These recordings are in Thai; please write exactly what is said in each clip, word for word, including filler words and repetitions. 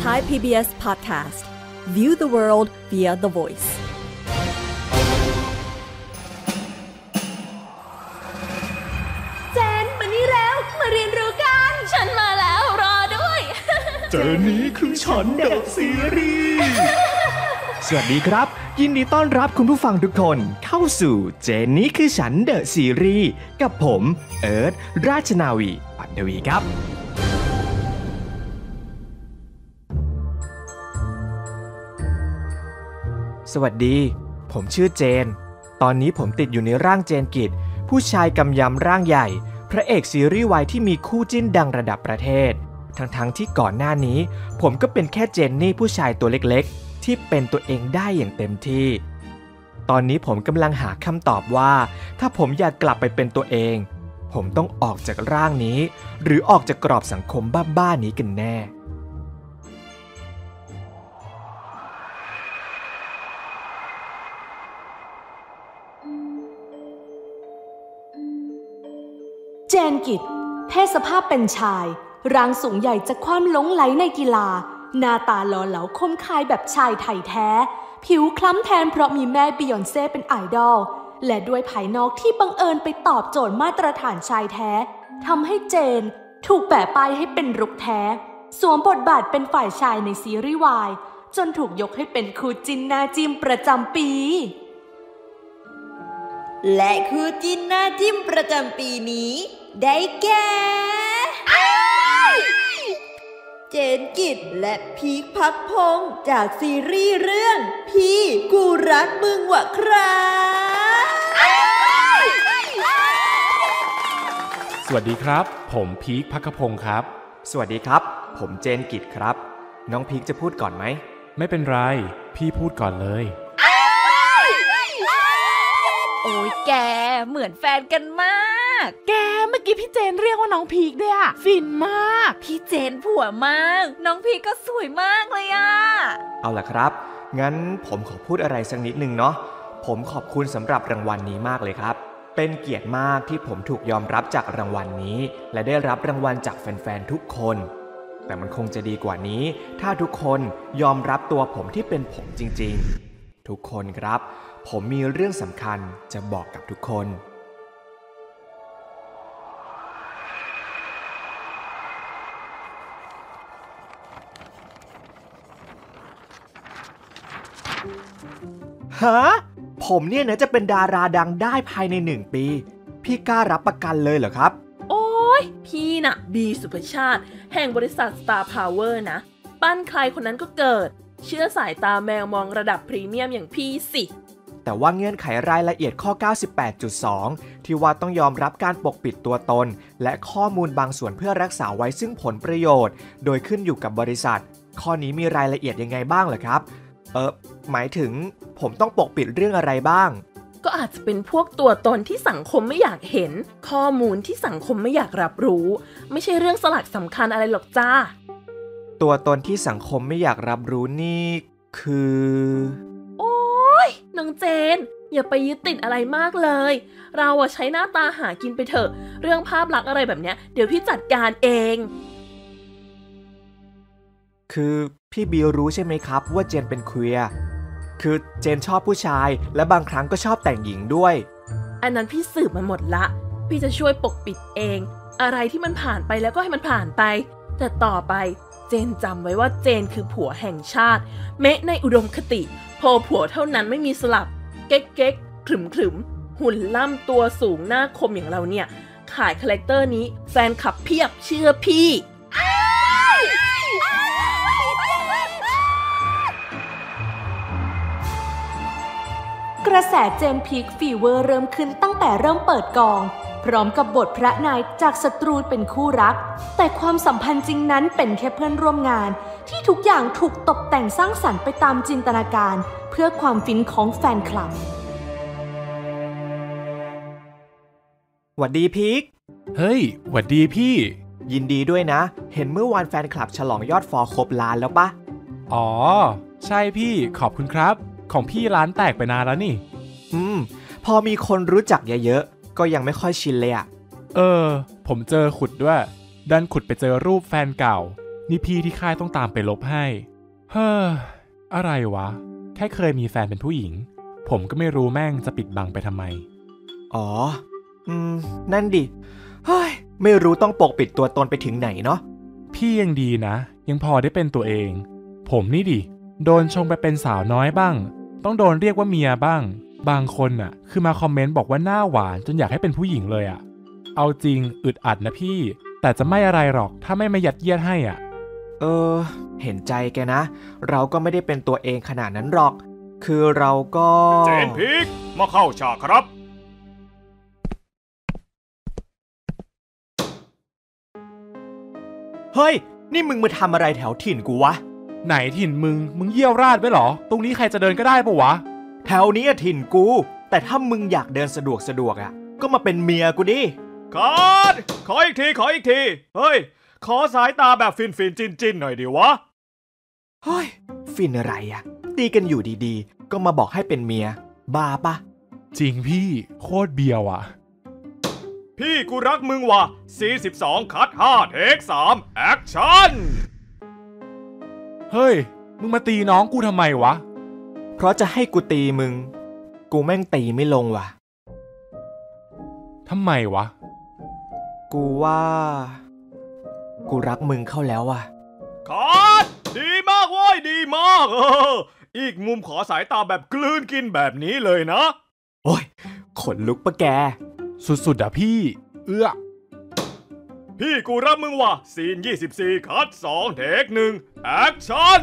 Thai พี บี เอส Podcast View the world via the voice เจนมานี่แล้วมาเรียนรู้กันฉันมาแล้วรอด้วยเจนนี้คือฉันเดอะซีรีส์สวัสดีครับยินดีต้อนรับคุณผู้ฟังทุกคนเข้าสู่เจนนี้คือฉันเดอะซีรีส์กับผมเอิร์ธราชนาวีปัตวีครับสวัสดีผมชื่อเจนตอนนี้ผมติดอยู่ในร่างเจนกิจผู้ชายกำยำร่างใหญ่พระเอกซีรีส์วายที่มีคู่จิ้นดังระดับประเทศทั้งๆ ท, ที่ก่อนหน้านี้ผมก็เป็นแค่เจนนี่ผู้ชายตัวเล็กๆที่เป็นตัวเองได้อย่างเต็มที่ตอนนี้ผมกำลังหาคำตอบว่าถ้าผมอยากกลับไปเป็นตัวเองผมต้องออกจากร่างนี้หรือออกจากกรอบสังคมบ้าๆนี้กันแน่เจนกิจเพศสภาพเป็นชายร่างสูงใหญ่จากความหลงไหลในกีฬาหน้าตาหล่อเหลาคมคายแบบชายไทยแท้ผิวคล้ำแทนเพราะมีแม่บียอนเซ่เป็นไอดอลและด้วยภายนอกที่บังเอิญไปตอบโจทย์มาตรฐานชายแท้ทำให้เจนถูกแปะป้ายให้เป็นรุกแท้สวมบทบาทเป็นฝ่ายชายในซีรีส์วายจนถูกยกให้เป็นคู่จิ้นหน้าจิ้มประจำปีและคู่จิ้นหน้าจิ้มประจำปีนี้ได้แก่เจนกิจและพีคพักพงษ์จากซีรีส์เรื่องพี่กูรักมึงวะครับสวัสดีครับผมพีคพักพงษ์ครับสวัสดีครับผมเจนกิจครับน้องพีคจะพูดก่อนไหมไม่เป็นไรพี่พูดก่อนเลยโอ้ยแกเหมือนแฟนกันมากแกเมื่อกี้พี่เจนเรียกว่าน้องพีคด้วยอะฟินมากพี่เจนผัวมากน้องพีคก็สวยมากเลยอะเอาล่ะครับงั้นผมขอพูดอะไรสักนิดนึงเนาะผมขอบคุณสำหรับรางวัลนี้มากเลยครับเป็นเกียรติมากที่ผมถูกยอมรับจากรางวัลนี้และได้รับรางวัลจากแฟนๆทุกคนแต่มันคงจะดีกว่านี้ถ้าทุกคนยอมรับตัวผมที่เป็นผมจริงๆทุกคนครับผมมีเรื่องสำคัญจะบอกกับทุกคนฮะผมเนี่ยนะจะเป็นดาราดังได้ภายในหนึ่งปีพี่กล้ารับประกันเลยเหรอครับโอ้ยพี่น่ะบีสุภชาติแห่งบริษัท Star Power นะปั้นใครคนนั้นก็เกิดเชื่อสายตาแมวมองระดับพรีเมียมอย่างพี่สิแต่ว่าเงื่อนไขรายละเอียดข้อ เก้าสิบแปดจุดสอง ที่ว่าต้องยอมรับการปกปิดตัวตนและข้อมูลบางส่วนเพื่อรักษาไว้ซึ่งผลประโยชน์โดยขึ้นอยู่กับบริษัทข้อนี้มีรายละเอียดยังไงบ้างเหรอครับเออหมายถึงผมต้องปกปิดเรื่องอะไรบ้างก็อาจจะเป็นพวกตัวตนที่สังคมไม่อยากเห็นข้อมูลที่สังคมไม่อยากรับรู้ไม่ใช่เรื่องสลักสำคัญอะไรหรอกจ้าตัวตนที่สังคมไม่อยากรับรู้นี่คือโอ๊ยน้องเจนอย่าไปยึดติดอะไรมากเลยเราอะใช้หน้าตาหากินไปเถอะเรื่องภาพลักษณ์อะไรแบบเนี้ยเดี๋ยวพี่จัดการเองคือพี่บีรู้ใช่ไหมครับว่าเจนเป็นเควียร์คือเจนชอบผู้ชายและบางครั้งก็ชอบแต่งหญิงด้วยอันนั้นพี่สืบมาหมดละพี่จะช่วยปกปิดเองอะไรที่มันผ่านไปแล้วก็ให้มันผ่านไปแต่ต่อไปเจนจำไว้ว่าเจนคือผัวแห่งชาติเมะในอุดมคติพอผัวเท่านั้นไม่มีสลับเก๊กเก๊กขรึมขรึมหุ่นล่ำตัวสูงหน้าคมอย่างเราเนี่ยขายคาแรคเตอร์นี้แฟนคลับเพียบเชื่อพี่กระแสเจนพีคฟีเวอร์เริ่มขึ้นตั้งแต่เริ่มเปิดกองพร้อมกับบทพระนายจากศัตรูเป็นคู่รักแต่ความสัมพันธ์จริงนั้นเป็นแค่เพื่อนร่วมงานที่ทุกอย่างถูกตกแต่งสร้างสรรค์ไปตามจินตนาการเพื่อความฟินของแฟนคลับหวัดดีพีคเฮ้ยหวัดดีพี่ยินดีด้วยนะเห็นเมื่อวานแฟนคลับฉลองยอดฟอลครบล้านแล้วปะอ๋อใช่พี่ขอบคุณครับของพี่ร้านแตกไปนานแล้วนี่อืมพอมีคนรู้จักเยอะๆก็ยังไม่ค่อยชินเลยอะเออผมเจอขุดด้วยดันขุดไปเจอรูปแฟนเก่านี่พี่ที่ค่ายต้องตามไปลบให้เฮ้ออะไรวะแค่เคยมีแฟนเป็นผู้หญิงผมก็ไม่รู้แม่งจะปิดบังไปทำไมอ๋ออืมนั่นดิเฮ้ยไม่รู้ต้องปกปิดตัวตนไปถึงไหนเนาะพี่ยังดีนะยังพอได้เป็นตัวเองผมนี่ดิโดนชงไปเป็นสาวน้อยบ้างต้องโดนเรียกว่าเมียบ้างบางคนน่ะคือมาคอมเมนต์บอกว่าหน้าหวานจนอยากให้เป็นผู้หญิงเลยอ่ะเอาจริงอึดอัดนะพี่แต่จะไม่อะไรหรอกถ้าไม่มายัดเยียดให้อ่ะเออเห็นใจแกนะเราก็ไม่ได้เป็นตัวเองขนาดนั้นหรอกคือเราก็เจนพีคมาเข้าฉากครับเฮ้ยนี่มึงมาทำอะไรแถวถิ่นกูวะไหนถิ่นมึงมึงเยี่ยวราดไว้หรอตรงนี้ใครจะเดินก็ได้ปะวะแถวนี้ถิ่นกูแต่ถ้ามึงอยากเดินสะดวกสะดวกอ่ะก็มาเป็นเมียกูดิคัดขออีกทีขออีกทีเฮ้ยขอสายตาแบบฟินฟินจินจินหน่อยดิวะเฮ้ยฟินอะไรอ่ะตีกันอยู่ดีๆก็มาบอกให้เป็นเมียบ้าปะจริงพี่โคตรเบียวอ่ะพี่กูรักมึงว่ะสี่สิบสองคัดห้าเทคสามแอคชั่นเฮ้ยมึงมาตีน้องกูทำไมวะเพราะจะให้กูตีมึงกูแม่งตีไม่ลงว่ะทำไมวะกูว่ากูรักมึงเข้าแล้วว่ะคัดดีมากเว้ยดีมากเอออีกมุมขอสายตาแบบกลืนกินแบบนี้เลยนะโอ้ยขนลุกปะแกสุดๆอ่ะพี่เอื้อพี่กูรักมึงว่ะซีนยี่สิบสี่คัดสองเทคหนึ่งแอคชั่น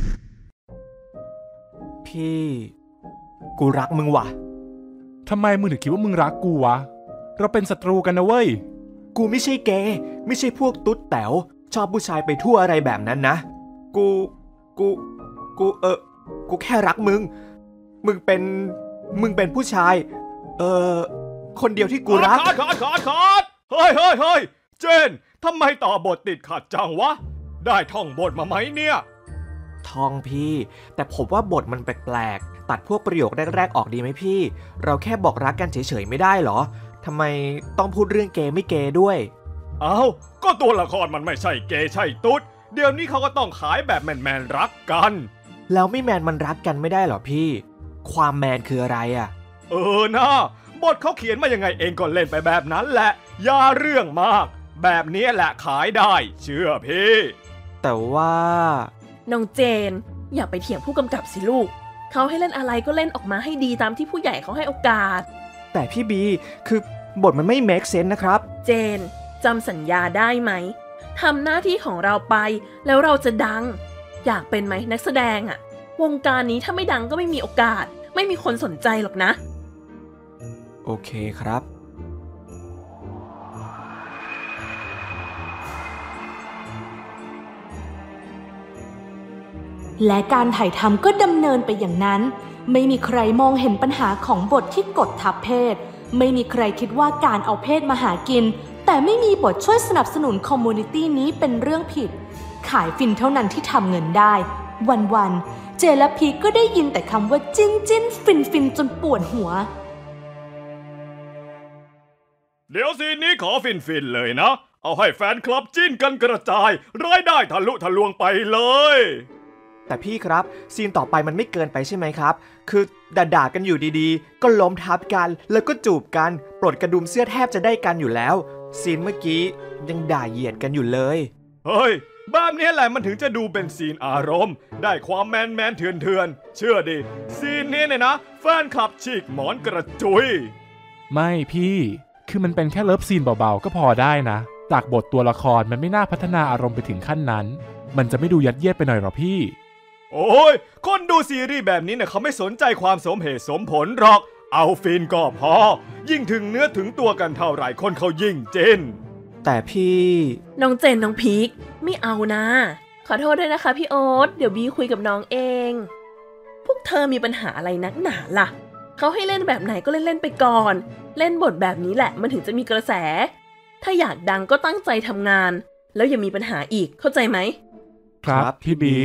พี่กูรักมึงว่ะทำไมมึงถึงคิดว่ามึงรักกูวะเราเป็นศัตรูกันนะเว้ยกูไม่ใช่เกย์ไม่ใช่พวกตุ๊ดแต๋วชอบผู้ชายไปทั่วอะไรแบบนั้นนะกูกูกูเออกูแค่รักมึงมึงเป็นมึงเป็นผู้ชายเออคนเดียวที่กูรักขาดขาดขาดขาดเฮ้ยเฮ้ยเฮ้ยเจนทำไมต่อบทติดขัดจังวะได้ท่องบทมาไหมเนี่ยท่องพี่แต่ผมว่าบทมันแปลกๆตัดพวกประโยคแรกๆออกดีไหมพี่เราแค่บอกรักกันเฉยๆไม่ได้หรอทำไมต้องพูดเรื่องเกย์ไม่เกย์ด้วยเอ้าก็ตัวละครมันไม่ใช่เกย์ใช่ตุ๊ดเดี๋ยวนี้เขาก็ต้องขายแบบแมนๆรักกันแล้วไม่แมนมันรักกันไม่ได้หรอพี่ความแมนคืออะไรอ่ะเออนะบทเขาเขียนมายังไงเองก็เล่นไปแบบนั้นแหละอย่าเรื่องมากแบบนี้แหละขายได้เชื่อพี่แต่ว่าน้องเจนอย่าไปเถียงผู้กำกับสิลูกเขาให้เล่นอะไรก็เล่นออกมาให้ดีตามที่ผู้ใหญ่เขาให้โอกาสแต่พี่บีคือบทมันไม่ make sense นะครับเจนจำสัญญาได้ไหมทำหน้าที่ของเราไปแล้วเราจะดังอยากเป็นไหมนักแสดงอะวงการนี้ถ้าไม่ดังก็ไม่มีโอกาสไม่มีคนสนใจหรอกนะโอเคครับและการถ่ายทำก็ดำเนินไปอย่างนั้นไม่มีใครมองเห็นปัญหาของบทที่กดทับเพศไม่มีใครคิดว่าการเอาเพศมาหากินแต่ไม่มีบทช่วยสนับสนุนคอมมูนิตี้นี้เป็นเรื่องผิดขายฟินเท่านั้นที่ทำเงินได้วันๆเจและพีก็ได้ยินแต่คำว่าจิ้นจิ้นฟินฟินจนปวดหัวเดี๋ยวซีนนี้ขอฟินฟินเลยนะเอาให้แฟนคลับจิ้นกันกระจายรายได้ทะลุทะลวงไปเลยแต่พี่ครับซีนต่อไปมันไม่เกินไปใช่ไหมครับคือด่าๆกันอยู่ดีๆก็ล้มทับกันแล้วก็จูบกันปลดกระดุมเสื้อแทบจะได้กันอยู่แล้วซีนเมื่อกี้ยังด่าเหยียดกันอยู่เลยเฮ้ยแบบนี้แหละมันถึงจะดูเป็นซีนอารมณ์ได้ความแมนแมนเถื่อนเถื่อนเชื่อดิซีนนี้เนี่ยนะแฟนคลับฉีกหมอนกระจุยไม่พี่คือมันเป็นแค่เลิฟซีนเบาๆก็พอได้นะจากบทตัวละครมันไม่น่าพัฒนาอารมณ์ไปถึงขั้นนั้นมันจะไม่ดูยัดเยียดไปหน่อยหรอพี่โอ้ยคนดูซีรีส์แบบนี้เนี่ยเขาไม่สนใจความสมเหตุสมผลหรอกเอาฟินก็พอยิ่งถึงเนื้อถึงตัวกันเท่าไหร่คนเขายิ่งเจนแต่พี่น้องเจนน้องพีคไม่เอานะขอโทษด้วยนะคะพี่โอ๊ตเดี๋ยวบีคุยกับน้องเองพวกเธอมีปัญหาอะไรนักหนาล่ะเขาให้เล่นแบบไหนก็เล่นเล่นไปก่อนเล่นบทแบบนี้แหละมันถึงจะมีกระแสถ้าอยากดังก็ตั้งใจทำงานแล้วอย่ามีปัญหาอีกเข้าใจไหมครับพี่บี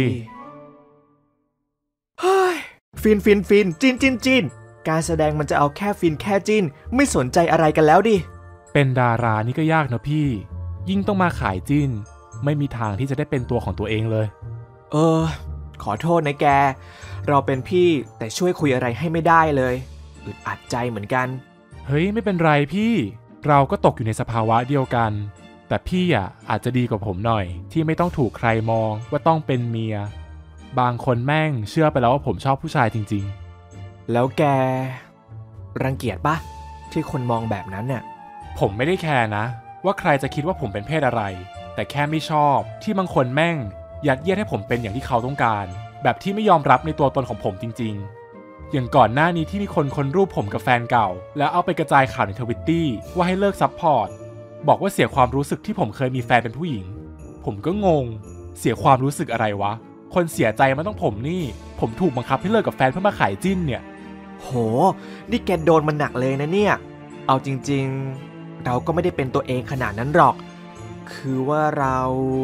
เฮ้ยฟินฟินฟินจินจินจินการแสดงมันจะเอาแค่ฟินแค่จินไม่สนใจอะไรกันแล้วดิเป็นดารานี่ก็ยากนะพี่ยิ่งต้องมาขายจินไม่มีทางที่จะได้เป็นตัวของตัวเองเลยเออขอโทษนะแกเราเป็นพี่แต่ช่วยคุยอะไรให้ไม่ได้เลยอึดอัดใจเหมือนกันเฮ้ยไม่เป็นไรพี่เราก็ตกอยู่ในสภาวะเดียวกันแต่พี่อ่ะอาจจะดีกว่าผมหน่อยที่ไม่ต้องถูกใครมองว่าต้องเป็นเมียบางคนแม่งเชื่อไปแล้วว่าผมชอบผู้ชายจริงๆแล้วแกรังเกียจปะที่คนมองแบบนั้นเนี่ยผมไม่ได้แคร์นะว่าใครจะคิดว่าผมเป็นเพศอะไรแต่แค่ไม่ชอบที่บางคนแม่งยัดเยียดให้ผมเป็นอย่างที่เขาต้องการแบบที่ไม่ยอมรับในตัวตนของผมจริงๆอย่างก่อนหน้านี้ที่มีคนค้นรูปผมกับแฟนเก่าแล้วเอาไปกระจายข่าวในทวิตตี้ว่าให้เลิกซัพพอร์ตบอกว่าเสียความรู้สึกที่ผมเคยมีแฟนเป็นผู้หญิงผมก็งงเสียความรู้สึกอะไรวะคนเสียใจมันต้องผมนี่ผมถูกบังคับให้เลิกกับแฟนเพื่อมาขายจิ้นเนี่ยโหนี่แกโดนมันหนักเลยนะเนี่ยเอาจริงๆเราก็ไม่ได้เป็นตัวเองขนาดนั้นหรอกคือว่าเรา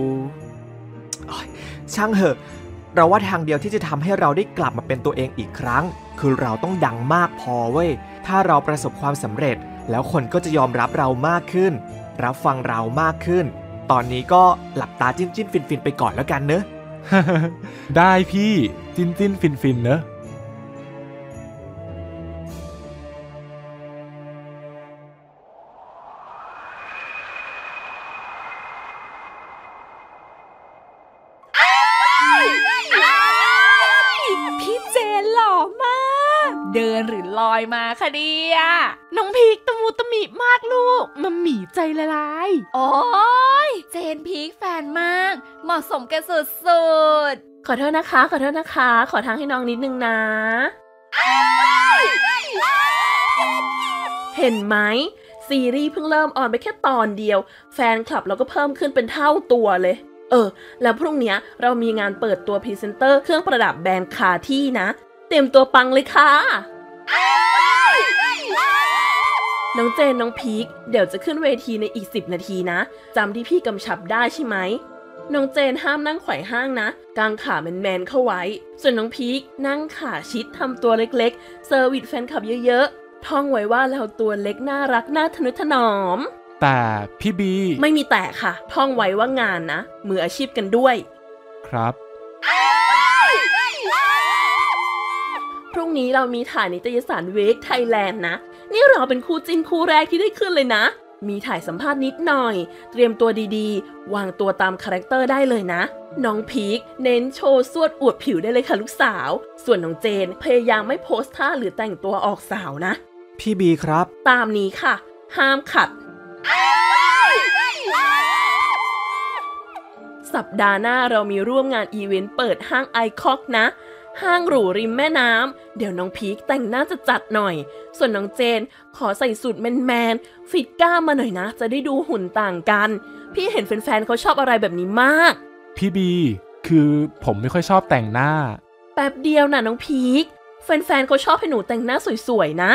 ช่างเหอะเราว่าทางเดียวที่จะทำให้เราได้กลับมาเป็นตัวเองอีกครั้งคือเราต้องดังมากพอเว้ยถ้าเราประสบความสำเร็จแล้วคนก็จะยอมรับเรามากขึ้นรับฟังเรามากขึ้นตอนนี้ก็หลับตาจิ้นจิ้นฟินฟินไปก่อนแล้วกันเนอะได้พี่จิ้นจิ้นฟินฟินเนอะเดินหรือลอยมาคะเดียน้องพีคตะมูตะมิมากลูกมัมหมี่ใจละลายโอ้ยเจนพีคแฟนมากเหมาะสมกันสุดๆขอโทษนะคะขอโทษนะคะขอทางให้น้องนิดนึงนะเห็นไหมซีรีส์เพิ่งเริ่มออนไปแค่ตอนเดียวแฟนคลับเราก็เพิ่มขึ้นเป็นเท่าตัวเลยเออแล้วพรุ่งนี้เรามีงานเปิดตัวพรีเซนเตอร์เครื่องประดับแบรนด์คาที่นะเต็มตัวปังเลยค่ะน้องเจนน้องพีคเดี๋ยวจะขึ้นเวทีในอีกสิบนาทีนะจำที่พี่กำชับได้ใช่ไหมน้องเจนห้ามนั่งไขว่ห้างนะกางขาแมนๆเข้าไว้ส่วนน้องพีคนั่งขาชิดทำตัวเล็กๆเซอร์วิสแฟนคลับเยอะๆท่องไว้ว่าเราตัวเล็กน่ารักน่าทนุถนอมแต่พี่บีไม่มีแต่ค่ะท่องไว้ว่างานนะมืออาชีพกันด้วยครับพรุ่งนี้เรามีถ่ายนิตยสารเวกไทยแลนด์นะนี่เราเป็นคู่จิ้นคู่แรกที่ได้ขึ้นเลยนะมีถ่ายสัมภาษณ์นิดหน่อยเตรียมตัวดีๆวางตัวตามคาแรคเตอร์ได้เลยนะน้องพีคเน้นโชว์สวดอวดผิวได้เลยค่ะลูกสาวส่วนน้องเจนพยายามไม่โพสท่าหรือแต่งตัวออกสาวนะพี่บีครับตามนี้ค่ะห้ามขัดสัปดาห์หน้าเรามีร่วมงานอีเวนต์เปิดห้างไอคอกนะห้างหรูริมแม่น้ำเดี๋ยวน้องพีคแต่งหน้าจะจัดหน่อยส่วนน้องเจนขอใส่สูทแมนๆฟิตกล้ามมาหน่อยนะจะได้ดูหุ่นต่างกันพี่เห็นแฟนๆเขาชอบอะไรแบบนี้มากพี่บีคือผมไม่ค่อยชอบแต่งหน้าแป๊บเดียวนะน้องพีคแฟนๆเขาชอบให้หนูแต่งหน้าสวยๆนะ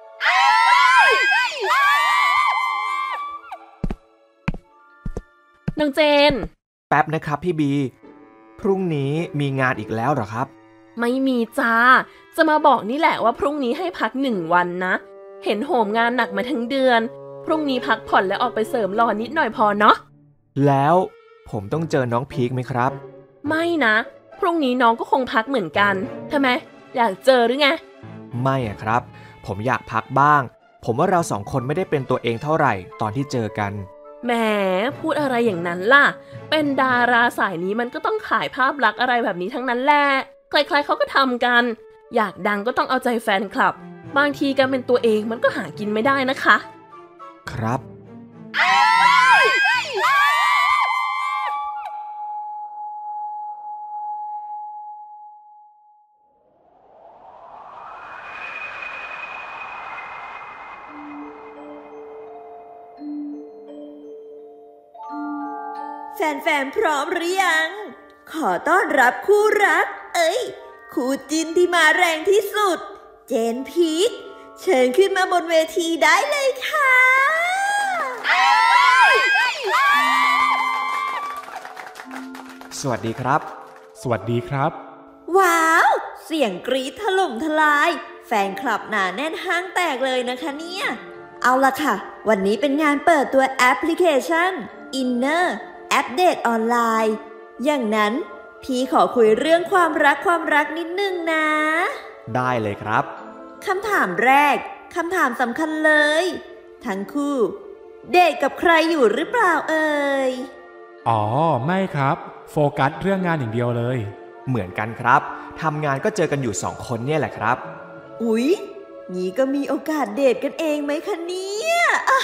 น้องเจนแป๊บนะครับพี่บีพรุ่งนี้มีงานอีกแล้วเหรอครับไม่มีจ้าจะมาบอกนี่แหละว่าพรุ่งนี้ให้พักหนึ่งวันนะเห็นโหมงานหนักมาทั้งเดือนพรุ่งนี้พักผ่อนและออกไปเสริมหล่อนิดหน่อยพอเนาะแล้วผมต้องเจอน้องพีคไหมครับไม่นะพรุ่งนี้น้องก็คงพักเหมือนกันทำไมอยากเจอหรือไงไม่อะครับผมอยากพักบ้างผมว่าเราสองคนไม่ได้เป็นตัวเองเท่าไหร่ตอนที่เจอกันแหมพูดอะไรอย่างนั้นล่ะเป็นดาราสายนี้มันก็ต้องขายภาพลักษณ์อะไรแบบนี้ทั้งนั้นแหละใครๆเขาก็ทำกันอยากดังก็ต้องเอาใจแฟนคลับบางทีการเป็นตัวเองมันก็หากินไม่ได้นะคะครับแฟนๆพร้อมหรือยังขอต้อนรับคู่รักเอ้ยคู่จิ้นที่มาแรงที่สุดเจนพีคเชิญขึ้นมาบนเวทีได้เลยค่ะสวัสดีครับสวัสดีครับว้าวเสียงกรี๊ดถล่มทลายแฟนคลับหนาแน่นห้างแตกเลยนะคะเนี่ยเอาล่ะค่ะวันนี้เป็นงานเปิดตัวแอปพลิเคชัน Inner แอปเดตออนไลน์อย่างนั้นพี่ขอคุยเรื่องความรักความรักนิดนึงนะได้เลยครับคำถามแรกคำถามสำคัญเลยทั้งคู่เดทกับใครอยู่หรือเปล่าเอ่ยอ๋อไม่ครับโฟกัสเรื่องงานอย่างเดียวเลยเหมือนกันครับทำงานก็เจอกันอยู่สองคนเนี่ยแหละครับอุ๊ยงี้ก็มีโอกาสเดทกันเองไหมคะเนี่ย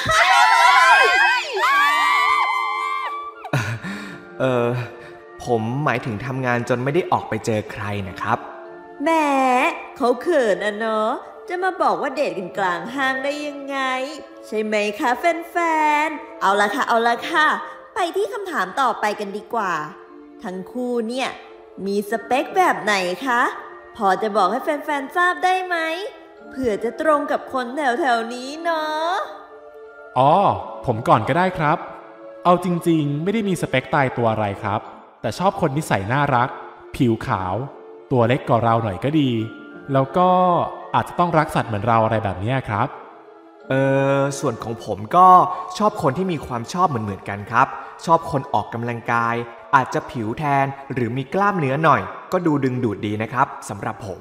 เออผมหมายถึงทำงานจนไม่ได้ออกไปเจอใครนะครับแหมเขาเขินอ่ะเนาะจะมาบอกว่าเดทกันกลางห้างได้ยังไงใช่ไหมคะแฟนๆเอาละค่ะเอาละค่ะไปที่คำถามต่อไปกันดีกว่าทั้งคู่เนี่ยมีสเปคแบบไหนคะพอจะบอกให้แฟนๆทราบได้ไหมเผื่อจะตรงกับคนแถวๆนี้เนาะอ๋อผมก่อนก็ได้ครับเอาจริงๆไม่ได้มีสเปคตายตัวอะไรครับแต่ชอบคนนิสัยน่ารักผิวขาวตัวเล็กกว่าเราหน่อยก็ดีแล้วก็อาจจะต้องรักสัตว์เหมือนเราอะไรแบบนี้ครับเออส่วนของผมก็ชอบคนที่มีความชอบเหมือนๆกันครับชอบคนออกกำลังกายอาจจะผิวแทนหรือมีกล้ามเนื้อหน่อยก็ดูดึงดูดดีนะครับสำหรับผม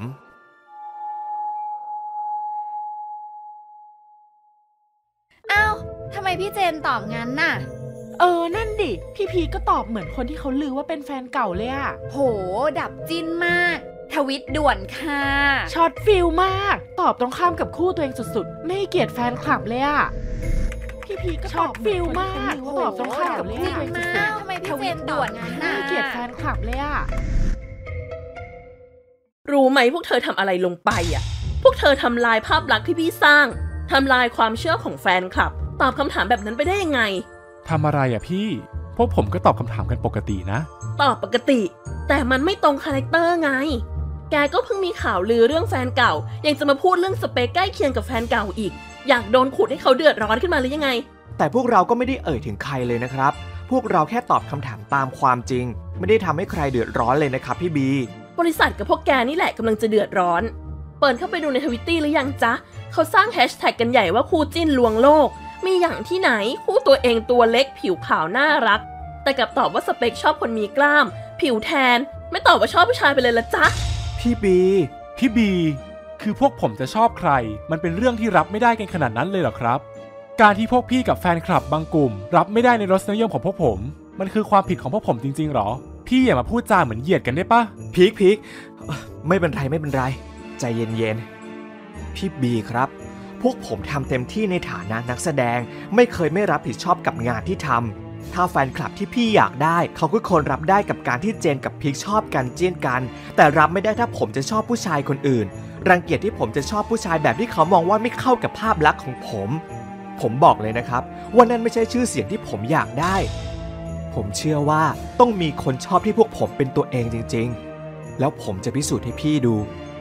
อ้าวทำไมพี่เจนตอบงั้นน่ะเออนั่นดิพี่พีก็ตอบเหมือนคนที่เขาลือว่าเป็นแฟนเก่าเลยอะโหดับจิ้นมากทวิตด่วนค่ะช็อตฟิลมากตอบตรงข้ามกับคู่ตัวเองสุดๆไม่เกลียดแฟนคลับเลยอะพี่พีก็ช็อตฟิลมากตอบตรงข้ามกับคู่ตัวเองสุดๆทำไมพี่เจนด่วนงั้นน่ะไม่เกลียดแฟนคลับเลยอะรู้ไหมพวกเธอทำอะไรลงไปอะพวกเธอทำลายภาพลักษณ์ที่พี่สร้างทำลายความเชื่อของแฟนคลับตอบคำถามแบบนั้นไปได้ยังไงทำอะไรอ่ะพี่พวกผมก็ตอบคำถามกันปกตินะตอบปกติแต่มันไม่ตรงคาแรคเตอร์ไงแกก็เพิ่งมีข่าวลือเรื่องแฟนเก่ายังจะมาพูดเรื่องสเปคใกล้เคียงกับแฟนเก่าอีกอยากโดนขุดให้เขาเดือดร้อนขึ้นมาหรือยังไงแต่พวกเราก็ไม่ได้เอ่ยถึงใครเลยนะครับพวกเราแค่ตอบคำถามตามความจริงไม่ได้ทำให้ใครเดือดร้อนเลยนะครับพี่บีบริษัทกับพวกแกนี่แหละกำลังจะเดือดร้อนเปิดเข้าไปดูในทวิตตี้หรือยังจ๊ะเขาสร้างแฮชแท็กกันใหญ่ว่าคู่จิ้นลวงโลกมีอย่างที่ไหนคู่ตัวเองตัวเล็กผิวขาวน่ารักแต่กลับตอบว่าสเปคชอบคนมีกล้ามผิวแทนไม่ตอบว่าชอบผู้ชายไปเลยละจ๊ะพี่บีพี่บีคือพวกผมจะชอบใครมันเป็นเรื่องที่รับไม่ได้กันขนาดนั้นเลยเหรอครับการที่พวกพี่กับแฟนคลับบางกลุ่มรับไม่ได้ในรสนิยมของพวกผมมันคือความผิดของพวกผมจริงๆหรอพี่อย่ามาพูดจาเหมือนเหยียดกันได้ปะพีคพีคไม่เป็นไรไม่เป็นไรใจเย็นๆพี่บีครับพวกผมทำเต็มที่ในฐานะนักแสดงไม่เคยไม่รับผิดชอบกับงานที่ทำถ้าแฟนคลับที่พี่อยากได้เขาก็ควรรับได้กับการที่เจนกับพีคชอบกันเจียนกันแต่รับไม่ได้ถ้าผมจะชอบผู้ชายคนอื่นรังเกียจที่ผมจะชอบผู้ชายแบบที่เขามองว่าไม่เข้ากับภาพลักษณ์ของผมผมบอกเลยนะครับว่านั่นไม่ใช่ชื่อเสียงที่ผมอยากได้ผมเชื่อว่าต้องมีคนชอบที่พวกผมเป็นตัวเองจริงๆแล้วผมจะพิสูจน์ให้พี่ดู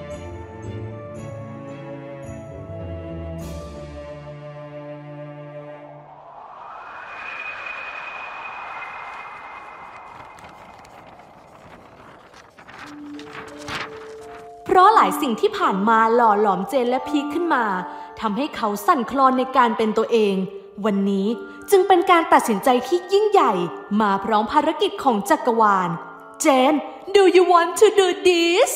เพราะหลายสิ่งที่ผ่านมาหล่อหลอมเจนและพีคขึ้นมาทำให้เขาสั่นคลอนในการเป็นตัวเองวันนี้จึงเป็นการตัดสินใจที่ยิ่งใหญ่มาพร้อมภารกิจของจักรวาลเจน do you want to do this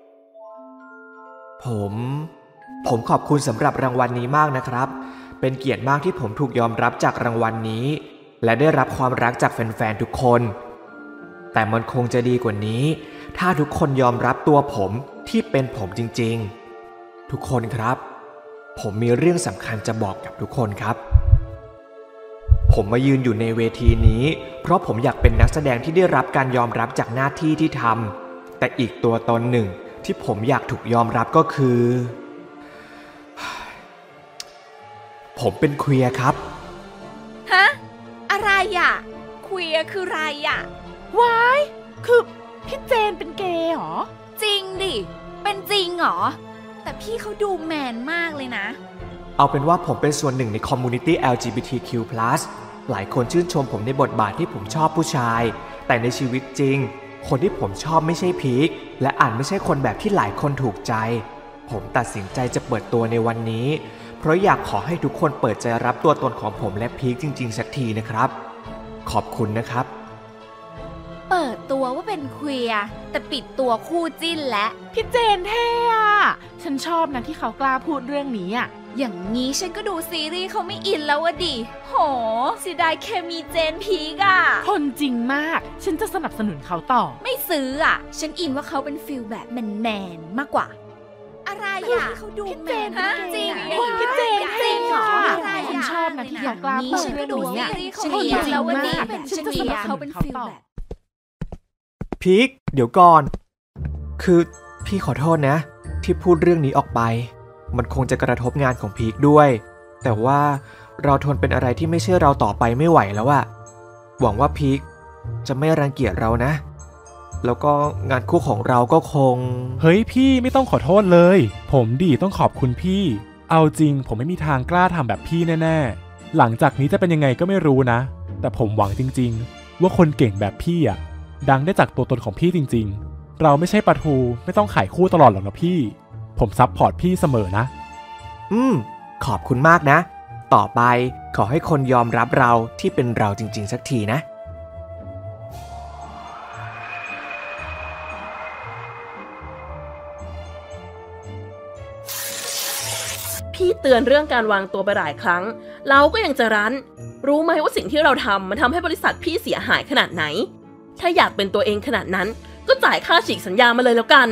ผมผมขอบคุณสำหรับรางวัลนี้มากนะครับเป็นเกียรติมากที่ผมถูกยอมรับจากรางวัลนี้และได้รับความรักจากแฟนๆทุกคนแต่มันคงจะดีกว่านี้ถ้าทุกคนยอมรับตัวผมที่เป็นผมจริงๆทุกคนครับผมมีเรื่องสำคัญจะบอกกับทุกคนครับผมมายืนอยู่ในเวทีนี้เพราะผมอยากเป็นนักแสดงที่ได้รับการยอมรับจากหน้าที่ที่ทำแต่อีกตัวตนหนึ่งที่ผมอยากถูกยอมรับก็คือผมเป็นเควียร์ครับฮะอะไรอ่ะเควียร์คืออะไรอ่ะว้ายคือพี่เจนเป็นเกย์เหรอจริงดิเป็นจริงเหรอแต่พี่เขาดูแมนมากเลยนะเอาเป็นว่าผมเป็นส่วนหนึ่งในคอมมูนิตี้ แอล จี บี ที คิว พลัส หลายคนชื่นชมผมในบทบาทที่ผมชอบผู้ชายแต่ในชีวิตจริงคนที่ผมชอบไม่ใช่พีคและอาจไม่ใช่คนแบบที่หลายคนถูกใจผมตัดสินใจจะเปิดตัวในวันนี้เพราะอยากขอให้ทุกคนเปิดใจรับตัวตนของผมและพีคจริงๆสักทีนะครับขอบคุณนะครับปิดตัวว่าเป็นเคลียร์แต่ปิดตัวคู่จิ้นและพี่เจนเท่อะฉันชอบนะที่เขากล้าพูดเรื่องนี้อะอย่างนี้ฉันก็ดูซีรีส์เขาไม่อินแล้ววะดิโหเสียดายเคมีเจนพีกอะคนจริงมากฉันจะสนับสนุนเขาต่อไม่ซื้ออะฉันอินว่าเขาเป็นฟิลแบบแมนๆมากกว่าอะไรอะเขาดูแมนฮะจริงพี่เจนจริงเหรอฉันชอบนะที่เขากล้าพูดเรื่องนี้ฉันอินแล้ววะดิฉันอินว่าเขาเป็นฟิลแบบพีคเดี๋ยวก่อนคือพี่ขอโทษนะที่พูดเรื่องนี้ออกไปมันคงจะกระทบงานของพีคด้วยแต่ว่าเราทนเป็นอะไรที่ไม่ใช่เราต่อไปไม่ไหวแล้วอะหวังว่าพีคจะไม่รังเกียจเรานะแล้วก็งานคู่ของเราก็คงเฮ้ยพี่ไม่ต้องขอโทษเลยผมดีต้องขอบคุณพี่เอาจริงผมไม่มีทางกล้าทำแบบพี่แน่ๆหลังจากนี้จะเป็นยังไงก็ไม่รู้นะแต่ผมหวังจริงๆว่าคนเก่งแบบพี่อะดังได้จากตัวตนของพี่จริงๆเราไม่ใช่ปลาทูไม่ต้องขายคู่ตลอดหรอกนะพี่ผมซัพพอร์ตพี่เสมอนะอืมขอบคุณมากนะต่อไปขอให้คนยอมรับเราที่เป็นเราจริงๆสักทีนะพี่เตือนเรื่องการวางตัวไปหลายครั้งเราก็ยังจะรั้นรู้ไหมว่าสิ่งที่เราทำมันทำให้บริษัทพี่เสียหายขนาดไหนถ้าอยากเป็นตัวเองขนาดนั้นก็จ่ายค่าฉีกสัญญามาเลยแล้วกัน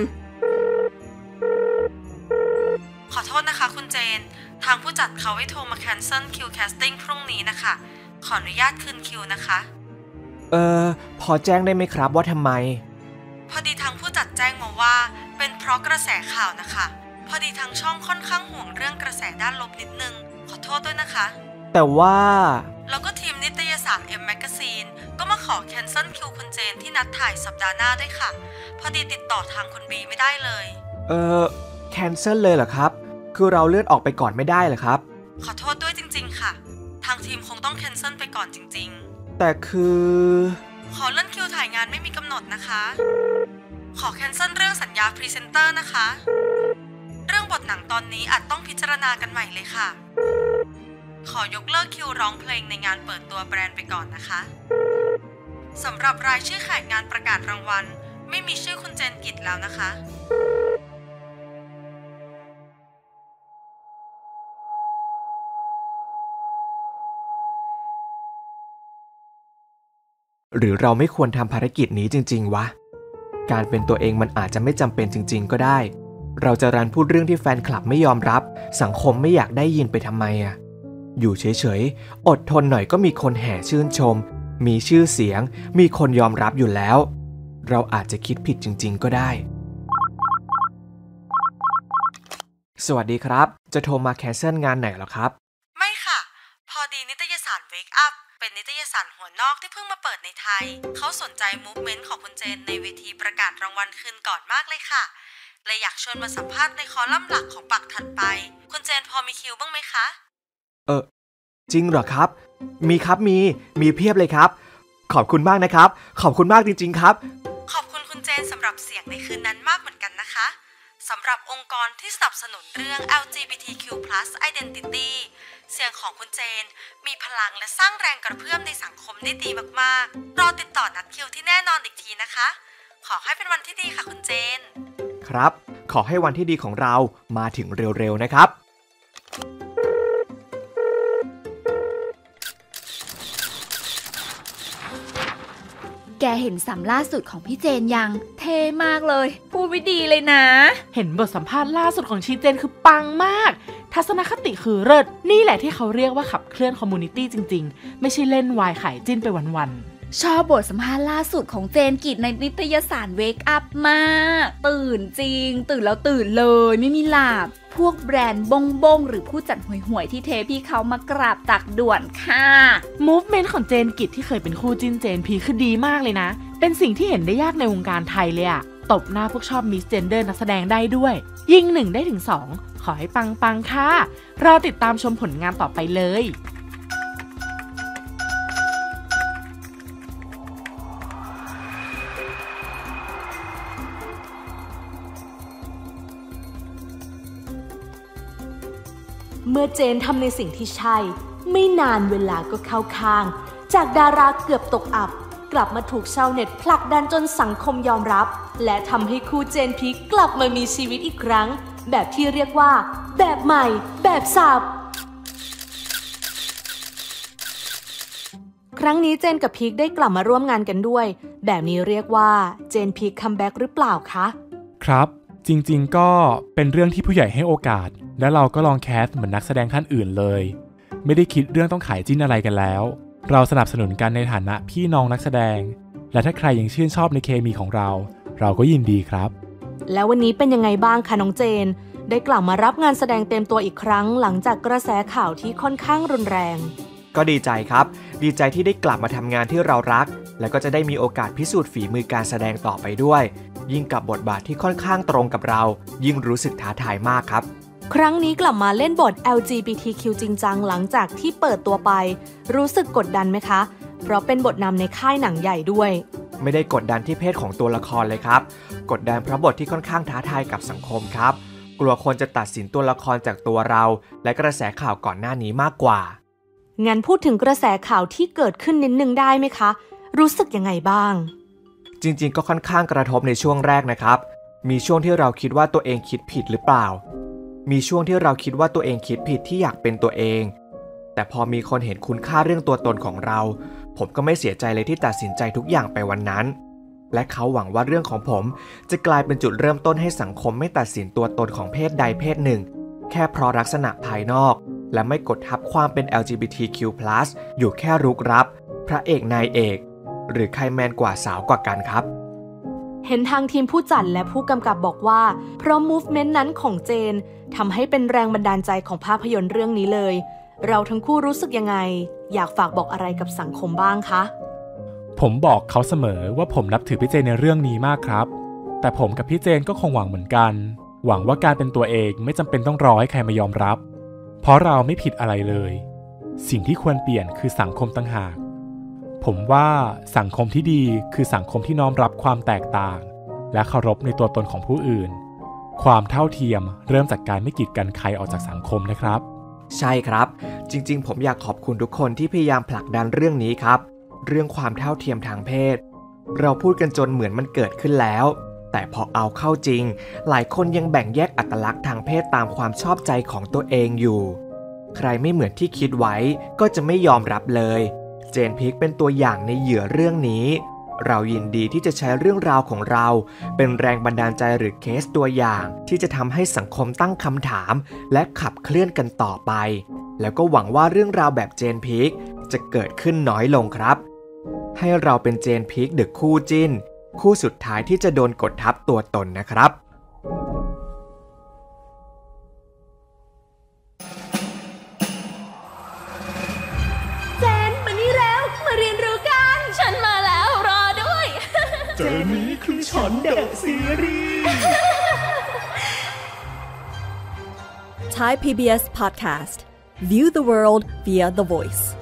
ขอโทษนะคะคุณเจนทางผู้จัดเขาให้โทรมาแคนเซิลคิวแคสติ้งพรุ่งนี้นะคะขออนุญาตคืนคิวนะคะเออพอแจ้งได้ไหมครับว่าทำไมพอดีทางผู้จัดแจ้งมาว่าเป็นเพราะกระแสข่าวนะคะพอดีทางช่องค่อนข้างห่วงเรื่องกระแสด้านลบนิดนึงขอโทษด้วยนะคะแต่ว่าแล้วก็ทีมนิตยสาร M Magazine ก็มาขอแคนเซิลคิวคุณเจนที่นัดถ่ายสัปดาห์หน้าด้วยค่ะพอดีติดต่อทางคุณบีไม่ได้เลยเออแคนเซิลเลยเหรอครับคือเราเลื่อนออกไปก่อนไม่ได้เหรอครับขอโทษด้วยจริงๆค่ะทางทีมคงต้องแคนเซิลไปก่อนจริงๆแต่คือขอเลื่อนคิวถ่ายงานไม่มีกำหนดนะคะขอแคนเซิลเรื่องสัญญาพรีเซนเตอร์นะคะเรื่องบทหนังตอนนี้อาจต้องพิจารณากันใหม่เลยค่ะขอยกเลิกคิวร้องเพลงในงานเปิดตัวแบรนด์ไปก่อนนะคะสำหรับรายชื่อแขกงานประกาศรางวัลไม่มีชื่อคุณเจนกิจแล้วนะคะหรือเราไม่ควรทำภารกิจนี้จริงๆวะการเป็นตัวเองมันอาจจะไม่จำเป็นจริงๆก็ได้เราจะรันพูดเรื่องที่แฟนคลับไม่ยอมรับสังคมไม่อยากได้ยินไปทำไมอ่ะอยู่เฉยๆอดทนหน่อยก็มีคนแห่ชื่นชมมีชื่อเสียงมีคนยอมรับอยู่แล้วเราอาจจะคิดผิดจริงๆก็ได้สวัสดีครับจะโทรมาแคนเซิลงานไหนหรอครับไม่ค่ะพอดีนิตยสาร Wake Up เป็นนิตยสารหัวนอกที่เพิ่งมาเปิดในไทยเขาสนใจมูฟเมนต์ของคุณเจนในเวทีประกาศรางวัลคืนก่อนมากเลยค่ะเลยอยากชวนมาสัมภาษณ์ในคอลัมน์หลักของปักถัดไปคุณเจนพอมีคิวบ้างไหมคะเออจริงเหรอครับมีครับมีมีเพียบเลยครับขอบคุณมากนะครับขอบคุณมากจริงๆครับขอบคุณคุณเจนสำหรับเสียงในคืนนั้นมากเหมือนกันนะคะสำหรับองค์กรที่สนับสนุนเรื่อง แอล จี บี ที คิว พลัส Identity เสียงของคุณเจนมีพลังและสร้างแรงกระเพื่อมในสังคมได้ดีมากๆรอติดต่อนัดคิวที่แน่นอนอีกทีนะคะขอให้เป็นวันที่ดีค่ะคุณเจนครับขอให้วันที่ดีของเรามาถึงเร็วๆนะครับแกเห็นสัมล่าสุดของพี่เจนยังเท่มากเลยพูดไว้ดีเลยนะเห็นบทสัมภาษณ์ล่าสุดของชีเจนคือปังมากทัศนคติคือเลิศนี่แหละที่เขาเรียกว่าขับเคลื่อนคอมมูนิตี้จริงๆไม่ใช่เล่นวายขายจิ้นไปวันๆชอบบทสัมภาษณ์ล่าสุดของเจนกิจในนิตยสาร Wake Up มากตื่นจริงตื่นแล้วตื่นเลยไม่มีหลับพวกแบรนด์บงบงหรือผู้จัดห่วยๆที่เทพี่เขามากราบตักด่วนค่ะมูฟเมนต์ของเจนกิจที่เคยเป็นคู่จิ้นเจนพีคือดีมากเลยนะเป็นสิ่งที่เห็นได้ยากในวงการไทยเลยอะตบหน้าพวกชอบมิสเจนเดอร์นักแสดงได้ด้วยยิงหนึ่งได้ถึงสองขอให้ปังๆค่ะรอติดตามชมผลงานต่อไปเลยเมื่อเจนทำในสิ่งที่ใช่ไม่นานเวลาก็เข้าข้างจากดาราเกือบตกอับกลับมาถูกชาวเน็ตผลักดันจนสังคมยอมรับและทำให้คู่เจนพีคกลับมามีชีวิตอีกครั้งแบบที่เรียกว่าแบบใหม่แบบสับครั้งนี้เจนกับพีคได้กลับมาร่วมงานกันด้วยแบบนี้เรียกว่าเจนพีคคัมแบ็กหรือเปล่าคะครับจริงๆก็เป็นเรื่องที่ผู้ใหญ่ให้โอกาสและเราก็ลองแคสเหมือนนักแสดงท่านอื่นเลยไม่ได้คิดเรื่องต้องขายจิ้นอะไรกันแล้วเราสนับสนุนกันในฐานะพี่น้องนักแสดงและถ้าใครยังชื่นชอบในเคมีของเราเราก็ยินดีครับแล้ววันนี้เป็นยังไงบ้างคะน้องเจนได้กลับมารับงานแสดงเต็มตัวอีกครั้งหลังจากกระแสข่าวที่ค่อนข้างรุนแรงก็ดีใจครับดีใจที่ได้กลับมาทำงานที่เรารักแล้วก็จะได้มีโอกาสพิสูจน์ฝีมือการแสดงต่อไปด้วยยิ่งกับบทบาทที่ค่อนข้างตรงกับเรายิ่งรู้สึกท้าทายมากครับครั้งนี้กลับมาเล่นบท แอล จี บี ที คิว จริงจังหลังจากที่เปิดตัวไปรู้สึกกดดันไหมคะเพราะเป็นบทนำในค่ายหนังใหญ่ด้วยไม่ได้กดดันที่เพศของตัวละครเลยครับกดดันเพราะบทที่ค่อนข้างท้าทายกับสังคมครับกลัวคนจะตัดสินตัวละครจากตัวเราและกระแสข่าวก่อนหน้านี้มากกว่างั้นพูดถึงกระแสข่าวที่เกิดขึ้นนิดนึงได้ไหมคะรู้สึกยังไงบ้างจริงๆก็ค่อนข้างกระทบในช่วงแรกนะครับมีช่วงที่เราคิดว่าตัวเองคิดผิดหรือเปล่ามีช่วงที่เราคิดว่าตัวเองคิดผิดที่อยากเป็นตัวเองแต่พอมีคนเห็นคุณค่าเรื่องตัวตนของเราผมก็ไม่เสียใจเลยที่ตัดสินใจทุกอย่างไปวันนั้นและเขาหวังว่าเรื่องของผมจะกลายเป็นจุดเริ่มต้นให้สังคมไม่ตัดสินตัวตนของเพศใดเพศหนึ่งแค่เพราะลักษณะภายนอกและไม่กดทับความเป็น แอล จี บี ที คิว พลัส อยู่แค่รุกรับพระเอกนายเอกหรือใครแมนกว่าสาวกว่ากันครับเห็นทางทีมผู้จัดและผู้กำกับบอกว่าเพราะ movement นั้นของเจนทำให้เป็นแรงบันดาลใจของภาพยนตร์เรื่องนี้เลยเราทั้งคู่รู้สึกยังไงอยากฝากบอกอะไรกับสังคมบ้างคะผมบอกเขาเสมอว่าผมนับถือพี่เจนในเรื่องนี้มากครับแต่ผมกับพี่เจนก็คงหวังเหมือนกันหวังว่าการเป็นตัวเองไม่จำเป็นต้องรอให้ใครมายอมรับเพราะเราไม่ผิดอะไรเลยสิ่งที่ควรเปลี่ยนคือสังคมต่างหากผมว่าสังคมที่ดีคือสังคมที่น้อมรับความแตกต่างและเคารพในตัวตนของผู้อื่นความเท่าเทียมเริ่มจากการไม่กีดกันใครออกจากสังคมนะครับใช่ครับจริงๆผมอยากขอบคุณทุกคนที่พยายามผลักดันเรื่องนี้ครับเรื่องความเท่าเทียมทางเพศเราพูดกันจนเหมือนมันเกิดขึ้นแล้วแต่พอเอาเข้าจริงหลายคนยังแบ่งแยกอัตลักษณ์ทางเพศตามความชอบใจของตัวเองอยู่ใครไม่เหมือนที่คิดไว้ก็จะไม่ยอมรับเลยเจนพีคเป็นตัวอย่างในเหยื่อเรื่องนี้เรายินดีที่จะใช้เรื่องราวของเราเป็นแรงบันดาลใจหรือเคสตัวอย่างที่จะทำให้สังคมตั้งคำถามและขับเคลื่อนกันต่อไปแล้วก็หวังว่าเรื่องราวแบบเจนพีคจะเกิดขึ้นน้อยลงครับให้เราเป็นเจนพีคเดอะคู่จิ้นคู่สุดท้ายที่จะโดนกดทับตัวตนนะครับเจนมานี่แล้วมาเรียนรู้กันฉันมาแล้วรอด้วยเจนนี้คือฉันเดอะซีรีส์ Thai พี บี เอส Podcast View the world via the voice